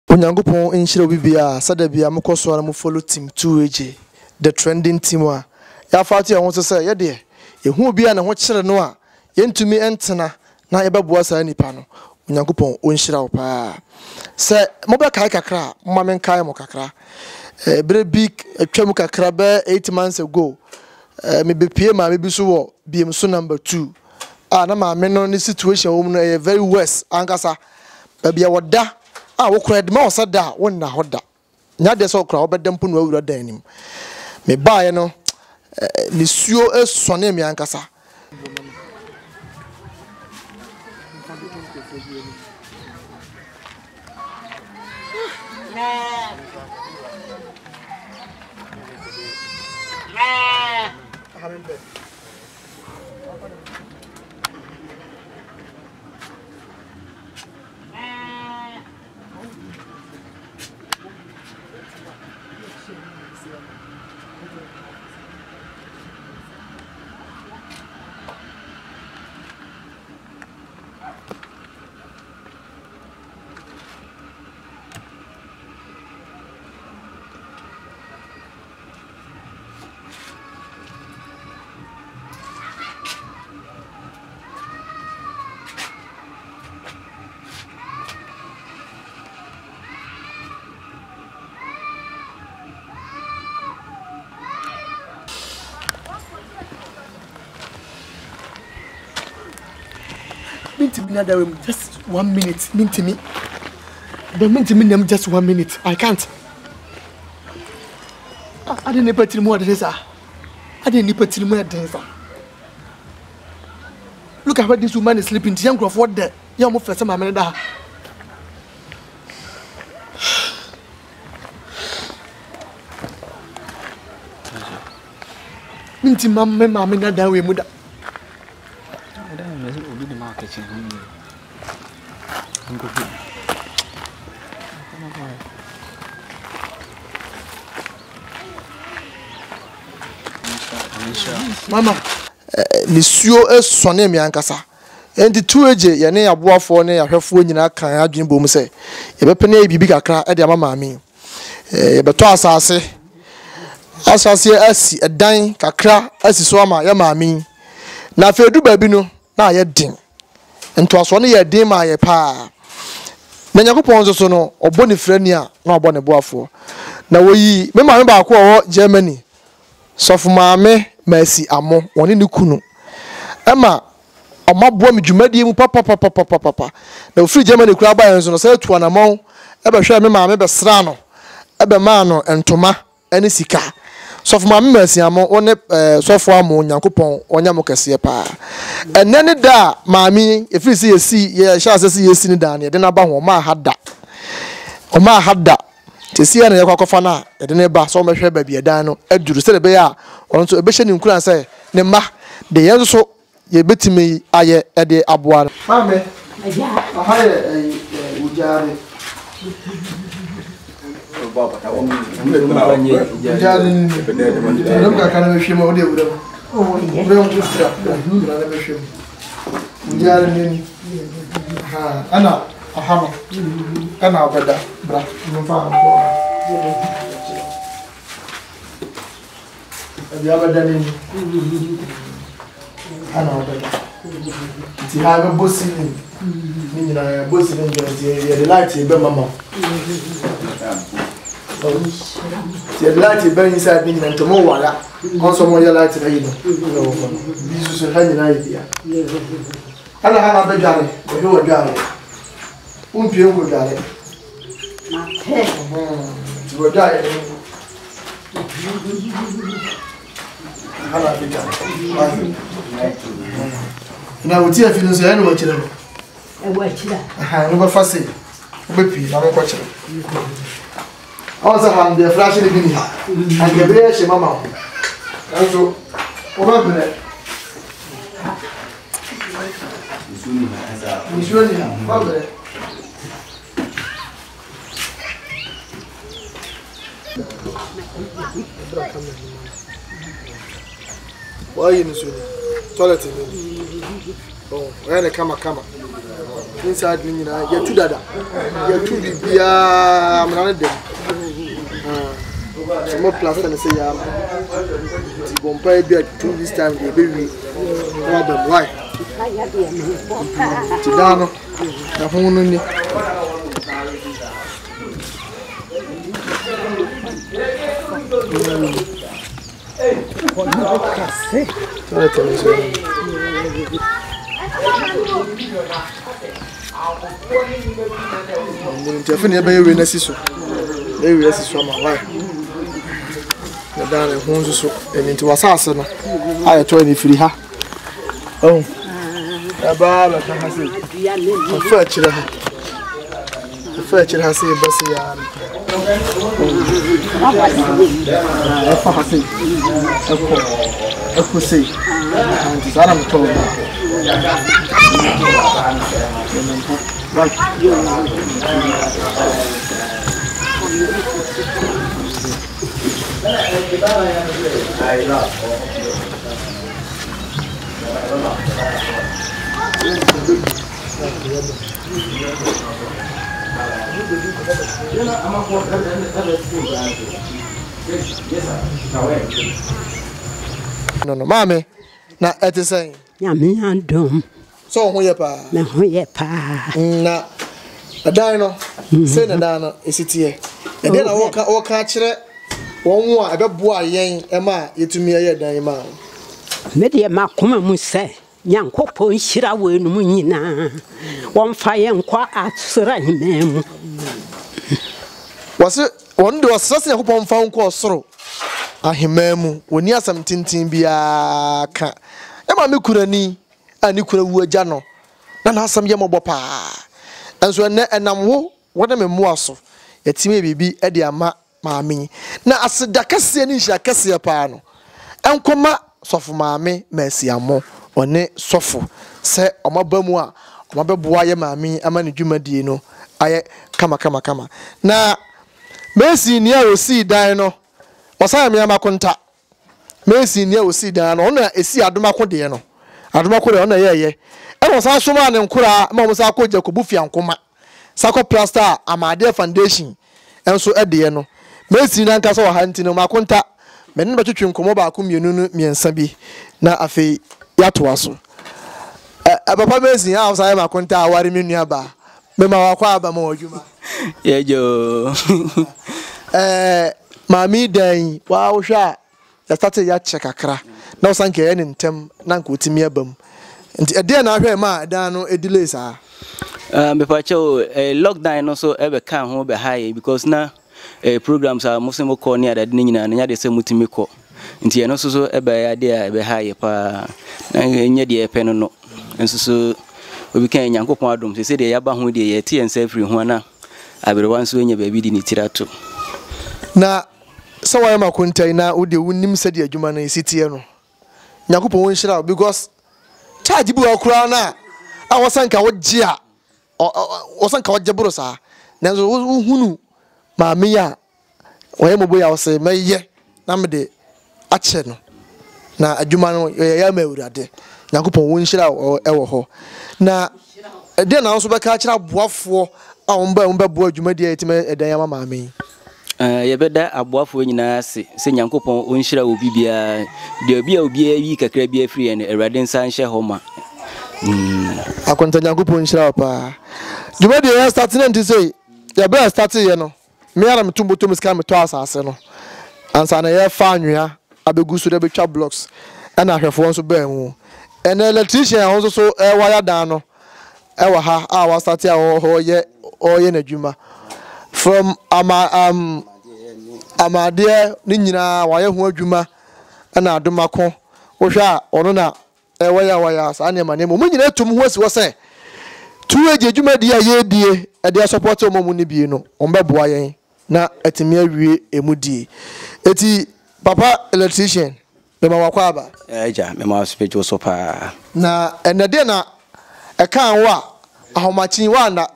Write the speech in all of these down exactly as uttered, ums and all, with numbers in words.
Onyankopon inshira bibia sada bia mkoso na mo follow team two A J the trending team a ya faatu ya ho se ye de ehu bia na ho kire no a yentumi entena na yebeboa sa nipa no Onyankopon onshira wo pa se mo be kai kakra mo men kai mo kakra eh bre big atwam kakra be eight months ago eh me be pie ma me bi so wo Biemso number two ah na ma me no ni situation wo no e very worse ankasa ba bia woda ah wo kura de ma wo sada wo na hoda nya de so kura wo bedam pu no awura dan nim me baaye no ni suo esone me ankasa Minti me another room, just one minute. Minti me. But minti me name just one minute. I can't. I, I didn't put more than this. I didn't put more than this. Look at what this woman is sleeping. The young girl for there. Young move for some man there. Minti mama mama na da we muda. Kitchen. I'm good. Mama, ni suo esone me ankasa. Enti two A J ye ne aboafo ne ahwefo nyina kan adwen bom se. Ye bepene e bibi kakra e de mama mi. Eh ye beto asase. Asase asi edan kakra asi so ama ye maami. Na fedu ba bi no na ye din. Nto aso ne ye din ma ye pa na Nyankopon so so no oboni frani a na obone boafo na woyi me ma me ba ko wo Germany sofu maame masi amo woni ne kunu ema omabo me dwumadi mu papa papa papa papa na ofri Germany kura ba yen so no say tu anamon e be hwe me maame be sra no e be ma no entoma ene sika sofu maame masi amo woni sofu amo Nyankopon onya mo kese pa ene ne da maami efiri si yesi ye sha asese yesi ni da ne de na ba ho ma hada o ma hada te si na ye kwakofa na de ne ba so mehwe ba bia dan no aduru se de be ya on so ebe hye ni nkura se ne ma de ye so ye betimi aye e de aboa maame aja aha ye ujare baba ta o mi ujare ni ndo ka kana hwe ma o de wura oh yeah bro just drop na na me shim ujare ni ha ana ahama ana bada bra no fa ko ya bada ni ana bada ti ha be bosi ni ni na bosi ni je je light be mama the light is burning inside me and tomorrow wala also more light na you know no bisu so ha nyina idea ana ha na be dware o do dware umpie ngo dware na te ti go dware hala be dware na uti afi no so ya no wachira no e wachira aha no ba fase o be pi na mo kwachira also ham the flash in the and the bear she mama and so over there Misuni ha over why you Misuni toilet oh where the camera camera inside ni na ya tu dada ya tu bibia amna dem ah so mo plaster na say ya ti bompa bia two this time dey baby problem why ti dano na hunu ni Definitely ebe ewe na siso. Ewe na siso ma why. Na dan e ho so eni nti wasase no. Aye to ni firi ha. Oh. Aba la ka hase. Fa chira ha. Fa chira hase basi ya. Fa hase. Ako. Ako sei. Anti sara mto. Right. No, no, mommy. Na eti say. Nyame andom. So ho ye pa. Me ho ye pa. Na adan no. Say na dan no esitie. E dey na wo ka wo ka kire won wo a ebeboa yen e ma yetumi ye dan ma. Me de ma koma mu se. Nyankopon hira we no mu nyina. Won fa ye nkwa asra himemu. Wase won do asase Nyankopon fa nkwa soro. Ahimemu woni asam tintin bia ka. E ma me kurani ani kura wu agya no na na asam ye mobo pa. Enso ene enam wo wona me muaso. Yetime bibi e de ama maame. Na aseda kase ni hia kase pa no. Enkoma sofo maame masiamo one sofo se omabamu a omabeboa ye maame ama ne dwumadie no aye kama kama kama. Na mesi ni a osi dan no osaya me amakonta. Mesi ni a osi dan no ona esi adomako de no. Adomako de ona ye ye. E no sa soma ne nkura ma mo sa akogya ko bufia nkoma. Sako plaster amade foundation enso ede no. Mesi na nka so wa hanti no makonta. Menen ba twetwe nkomo ba ko mienu no miensa bi na afei yato aso. Eh papa mesi ha osaya makonta aware me nua ba. Me ma wa kwa aba ma odwuma. Yejo. Eh mami dan wa wo hwa ya start ya check akra. Na osanke ye ntem na nka otimi abam. Nti ede na ahwe ma dan no edile sa. Uh, me pa cho eh, lockdown no so ebe kan ho be high because na eh, programs are muslim ko ni ada ni nyina nya de se mutimi ko nti eno so so ebe ya de ebe high pa na nya de epe no no enso so obi kan Nyankopon adom se se de ya ba ho de ye tie ensa free ho na abere wan so nya ba bi di ni tirato na so wa ma kuntai na wo de wunnim se de adwuma na esitie no Nyankopon won hira because charge bu akura na a wosanka wo gia wosanka wo jeburo sa na so hunu maame ya oye mobo ya ose meye na mede ache no na adwuma no ya ma awurade Nyankopon won hira ewo ho na de na so be ka kira boafo a won ba won ba bo adwuma de etima edan ya maame eh ye beda aboafo nyina ase se Nyankopon won hira obi bia de obi a obi ayi kakra bia free en awurade nsa nhye homa mm akonta Nyankopon hira pa dwuma de ya start na nti say ya be start ye no me ara me tumbo tum ska me to asase no ansa na ye fa anwea abegusu de betwa blocks ana ahwefo nso ba mu en electrician ho so e wire dan no e wa ha a wa start a ho ye o ye na dwuma from ama um amade ni nyina wa ye ho adwuma ana adomako wo hwa ono na e wire wire sa na ma ne mo nyina tum ho si wo se tuwe je dwuma dia ye die e de support o mo ni bi no on be boa yen na etimi awie emudi eti papa electrician be ma wakwa aba eja me ma specho so pa na enede na e kan wa ahomachin wa na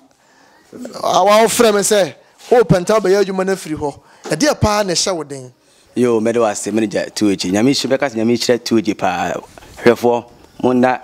awa ofre me se o penta be adwuma na firi ho e de pa na hye woden yo medo ase manager tuwe nyame hye be ka nyame hye tuwe pa hwefo munda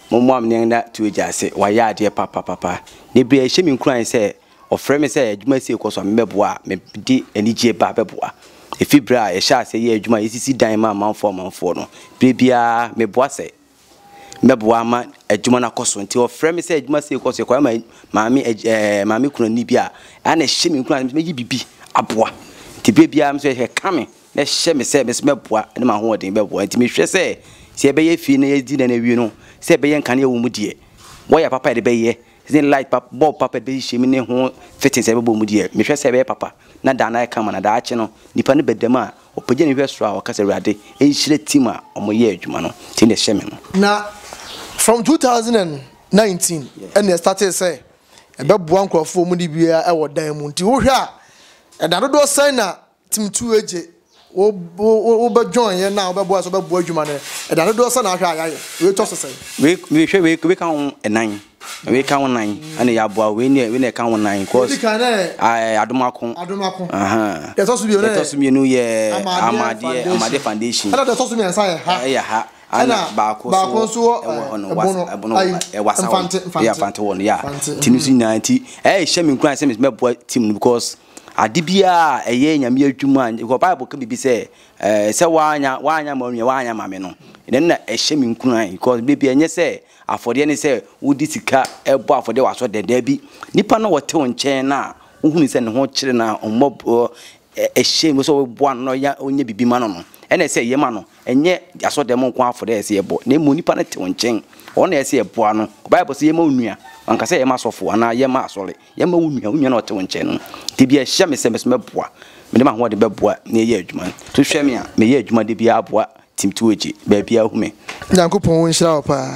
Momo am na to eja se wa ya ade papa papa ne bia hye me nkran se ofre me se adwuma se ko so meboa me di anije ba beboa efi bra ye sha se ye adwuma yesisi dan ma manfo manfo no bia meboa se meboa ma adwuma na koso nti ofre me se adwuma se ko so kwa ma maami eh maami kuna ni bia ana hye me nkran me bibi aboa nti bia me se he kame na hye me se me meboa ne ma ho odin beboa nti me hwe se se be ye fi na ye di na na wi no se be ye nkane wo mu die wo ya papa de be ye zin light papa bo papa be hye me ne ho fitting se be bo mu die me hwe se be papa na da na ka ma na da ache no nipa ne bedam a opagye ne hwe so a waka se ruade en hire team a omo ye adwuma no ti ne hye me no na from two thousand nineteen and they started say e be boa nkrofo mu di bia e wo dan mu nti wo hwe a e da do sign na team two eje wo wo be join ye na wo be boa so be boa adwuma ne e da do sign na hwe ayaye we to so say we we hwe we we kan enan we kan nine ana ya boa we ne we ne kan nine cause ai adomako adomako aha ye to so bi o ne to so bi no ye amade amade foundation ana to so mi ansa ye ha ya ha ana baako so ebono ebono e wasa ya fante won ya tinusi ninety eh hye me nkran se me meboa team because adibia eye nyame adwuma ko bible ka bibi se eh se wanya wanya manwe wanya mame no den na ehye me nkran because bibi enye se afode ne se wudi sika ebo afode waso deda bi nipa no wote wonchen na uhunu se ne ho kire na ombo ehye me so bo no ya onye bibi ma no no ene se yema no enye aso dem nko afode se yebo na emu nipa ne te wonchen ona ese yebo no bible se yema onua anka se yema sofo ana yema asole yema onua onua na wote wonchen no tibia hye me se me so meboa me ma ho de beboa na ye adwuma to hwe me a me ye adwuma de bia aboa tim tuoji ba bia hume nyankopon won hira opa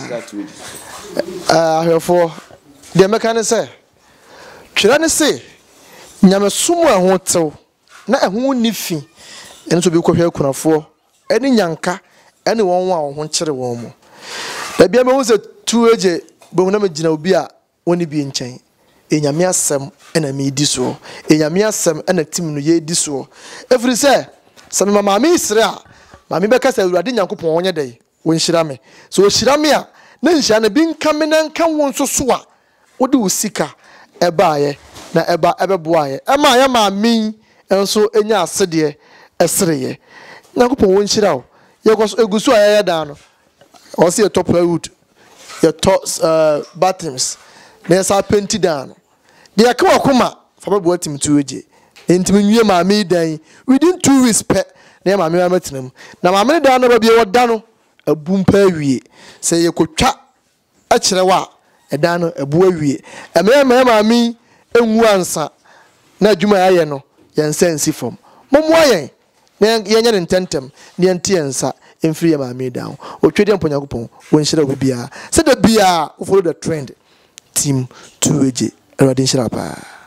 ah ahwefo de meka ne se twira ne se nyame sumu ehho tew na ehho ni fi eno so bi kohwe akunafo eni nyanka eni won wa ho nkire won mu da bia me hu se tuoje bo na me gina obi a woni bi nchen enyame asem ena me di so enyame asem ena tim no ye di so every say se me mama mi sire a mama beka se urade nyankopon wonye dey won hira me so hira me a na nhia na bi nka me na nka won so so a wode usika eba ye na eba ebeboa ye ema ya mama enso enya asede esreye nyankopon won hira o ye ko egusu ayaya da no o se top wood your top uh bottoms na sa penti da no de yakwa koma fa bebo atim tuoje entimi nwie mama dan within two weeks pe na mama ma matinam na mama da no ba bi wo da no abumpa awie se ye kotwa a kire wa eda no abu awie e me ma mama enwu ansa na adwuma aye no yensensi fom momo ayen na yenya ntentem ne ente ensa emfiri mama dan otwede mponyankopon wonhyira wo bia se da bia wo follow the trend team two eje erade nhyira pa